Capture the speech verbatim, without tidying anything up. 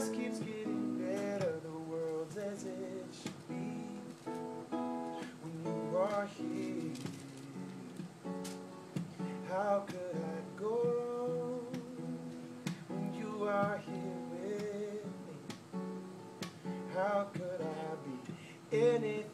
just keeps getting better. The world's as it should be when you are here. How could I go wrong when you are here with me? How could I be anything